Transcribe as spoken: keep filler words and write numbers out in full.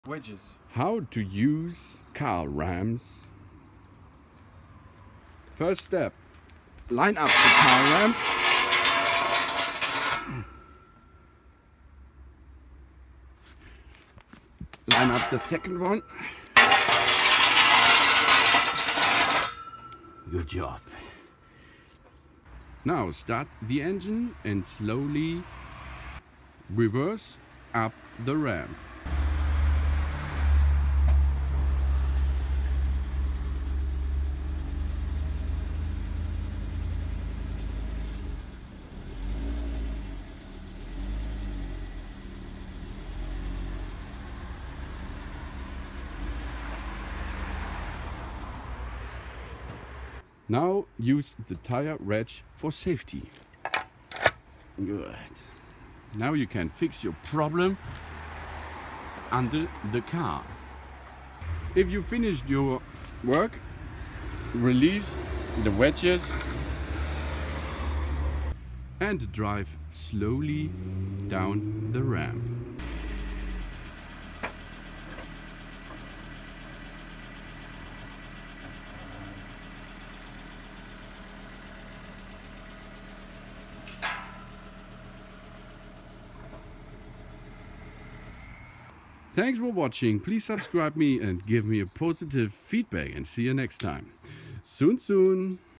Wedges. How to use car rams. First step, line up the car ram. Line up the second one. Good job. Now start the engine and slowly reverse up the ramp. Now use the tire wrench for safety. Good. Now you can fix your problem under the car. If you finished your work, release the wedges and drive slowly down the ramp. Thanks for watching. Please subscribe me and give me a positive feedback, and see you next time. Soon soon.